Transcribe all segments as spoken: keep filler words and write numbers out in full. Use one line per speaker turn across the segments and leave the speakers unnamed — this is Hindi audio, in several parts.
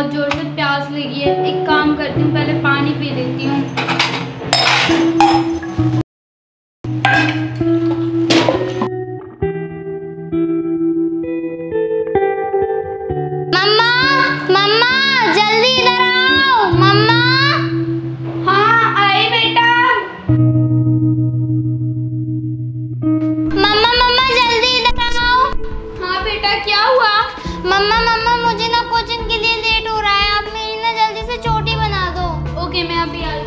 बहुत जोर से प्यास लगी है। एक काम करती हूँ, पहले पानी पी लेती हूँ।
मम्मा, मम्मा जल्दी इधर आओ। मम्मा।
हाँ आई बेटा।
मम्मा मम्मा जल्दी इधर आओ।
हाँ बेटा क्या हुआ?
मम्मा मम्मा मुझे ना कोचिंग के लिए लेट हो रहा है, आप मेरी ना जल्दी से चोटी बना दो।
ओके मैं अभी आई।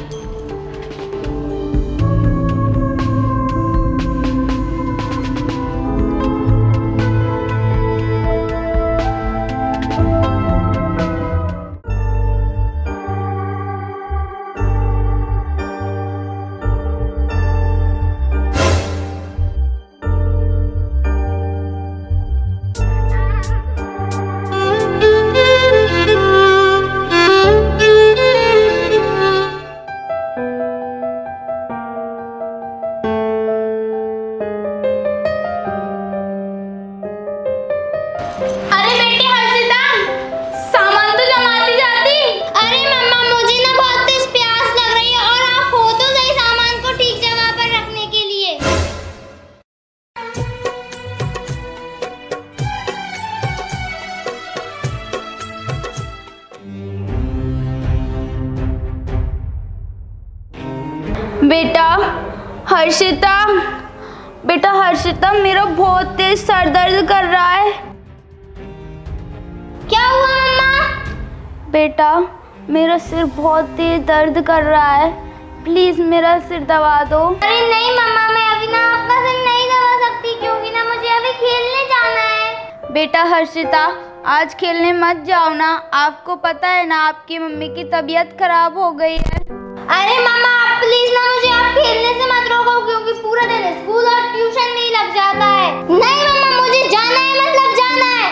अरे बेटी हर्षिता, सामान तो जमाती जाती।
अरे मम्मा मुझे ना बहुत तेज प्यास लग रही है और आप हो तो सही सामान को ठीक जगह पर रखने के लिए।
बेटा हर्षिता, बेटा हर्षिता मेरा बहुत तेज सर दर्द कर रहा है।
क्या हुआ मम्मा?
बेटा मेरा सिर बहुत तेज दर्द कर रहा है, प्लीज मेरा सिर दबा दो।
अरे नहीं मम्मा, मैं अभी ना आपका सिर नहीं दबा सकती क्योंकि ना मुझे अभी खेलने जाना है।
बेटा हर्षिता आज खेलने मत जाओ ना, आपको पता है ना आपकी मम्मी की तबीयत खराब हो गई है।
अरे मम्मा आप प्लीज ना मुझे आप खेलने से मत रोको क्योंकि पूरा दिन स्कूल और ट्यूशन में ही लग जाता है। नहीं मम्मा मुझे जाना है, मतलब जाना है।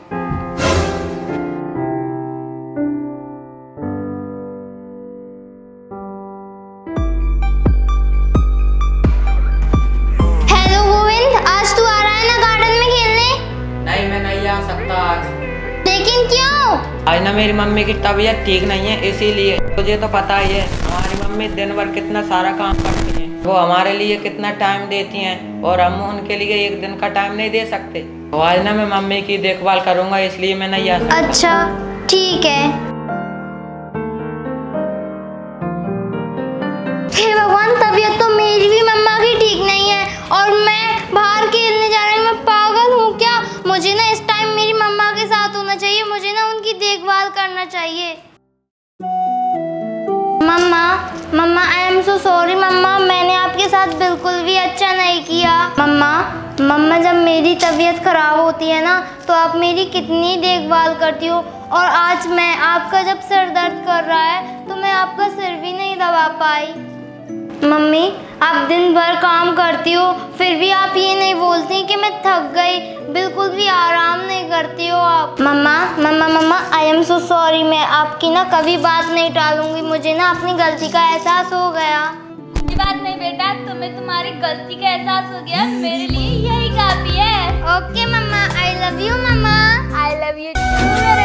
हेलो गोविंद, आज तू आ रहा है ना गार्डन में खेलने?
नहीं मैं नहीं आ सकता आज।
लेकिन क्यों?
आज ना मेरी मम्मी की तबीयत ठीक नहीं है, इसीलिए। तुझे तो पता ही है हमारी मम्मी दिन भर कितना सारा काम करती हैं, वो हमारे लिए कितना टाइम देती हैं और हम उनके लिए एक दिन का टाइम नहीं दे सकते। तो आज ना मैं मम्मी की देखभाल करूंगा, इसलिए मैं नहीं आ सकता।
अच्छा ठीक है। हे भगवान, तबीयत तो मेरी भी मम्मा की ठीक नहीं है और मैं बाहर खेलने जा रही हूँ। मैं पागल हूँ क्या? मुझे ना इस टाइम मेरी मम्मा के साथ होना चाहिए, मुझे ना उनकी देखभाल करना चाहिए। मम्मा मम्मा आई एम सो सॉरी मम्मा, मैंने आपके साथ बिल्कुल भी अच्छा नहीं किया। मम्मा मम्मा जब मेरी तबीयत खराब होती है ना तो आप मेरी कितनी देखभाल करती हो, और आज मैं आपका जब सर दर्द कर रहा है तो मैं आपका सिर भी नहीं दबा पाई। मम्मी आप दिन भर काम करती हो फिर भी आप ये नहीं बोलती कि मैं थक गई, बिल्कुल भी आराम नहीं करती हो आप। मम्मा मम्मा मम्मा आई एम सो सॉरी, मैं आपकी ना कभी बात नहीं टालूंगी, मुझे ना अपनी गलती का एहसास हो गया।
कोई बात नहीं बेटा, तुम्हें तुम्हारी गलती का एहसास हो गया, मेरे लिए यही काफी है।
Okay mama, I love you mama.
I love you too मेरे